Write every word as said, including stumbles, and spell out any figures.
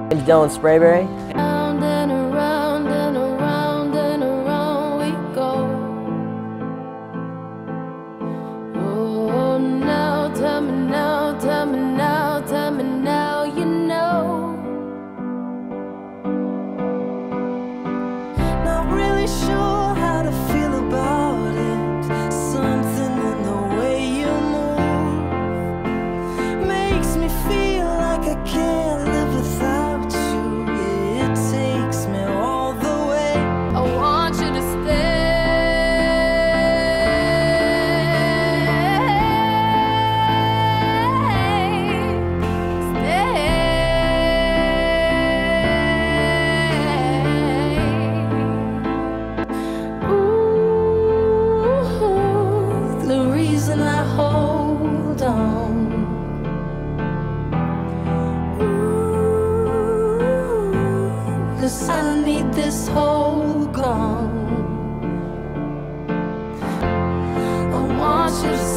You done with Sprayberry? Round and around and around and around we go. Oh, now tell me now, tell me now, tell me now, you know. Not really sure how to feel about it. Something in the way you move makes me feel like I can't live without you. It takes me all the way. I want you to stay. And I hold on. Ooh, 'cause I need this whole gone. I want you to